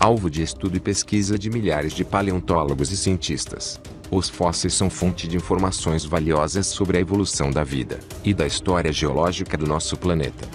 alvo de estudo e pesquisa de milhares de paleontólogos e cientistas. Os fósseis são fonte de informações valiosas sobre a evolução da vida e da história geológica do nosso planeta.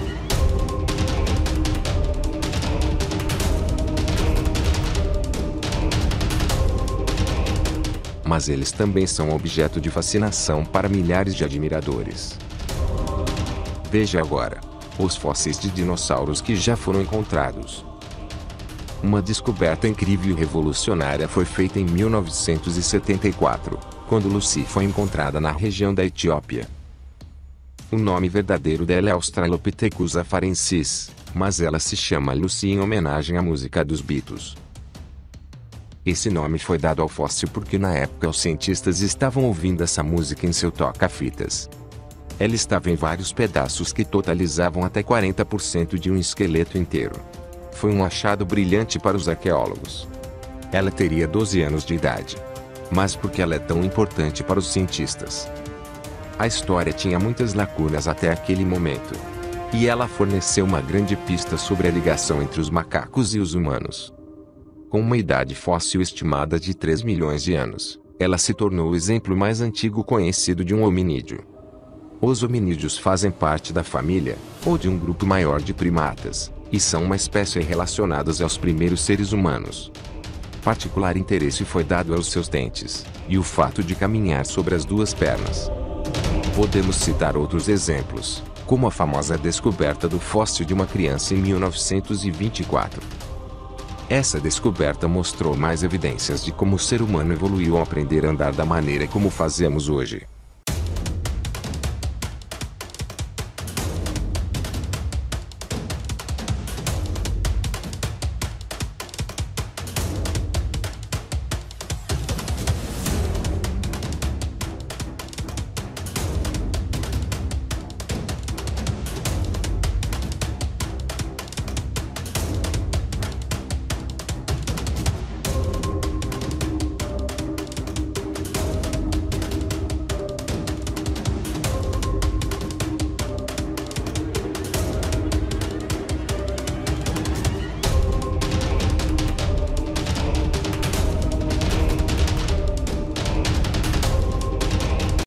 Mas eles também são objeto de fascinação para milhares de admiradores. Veja agora os fósseis de dinossauros que já foram encontrados. Uma descoberta incrível e revolucionária foi feita em 1974, quando Lucy foi encontrada na região da Etiópia. O nome verdadeiro dela é Australopithecus afarensis, mas ela se chama Lucy em homenagem à música dos Beatles. Esse nome foi dado ao fóssil porque na época os cientistas estavam ouvindo essa música em seu toca-fitas. Ela estava em vários pedaços que totalizavam até 40% de um esqueleto inteiro. Foi um achado brilhante para os arqueólogos. Ela teria 12 anos de idade. Mas por que ela é tão importante para os cientistas? A história tinha muitas lacunas até aquele momento. E ela forneceu uma grande pista sobre a ligação entre os macacos e os humanos. Com uma idade fóssil estimada de 3 milhões de anos, ela se tornou o exemplo mais antigo conhecido de um hominídeo. Os hominídeos fazem parte da família, ou de um grupo maior de primatas, e são uma espécie relacionados aos primeiros seres humanos. Particular interesse foi dado aos seus dentes, e o fato de caminhar sobre as duas pernas. Podemos citar outros exemplos, como a famosa descoberta do fóssil de uma criança em 1924. Essa descoberta mostrou mais evidências de como o ser humano evoluiu ao aprender a andar da maneira como fazemos hoje.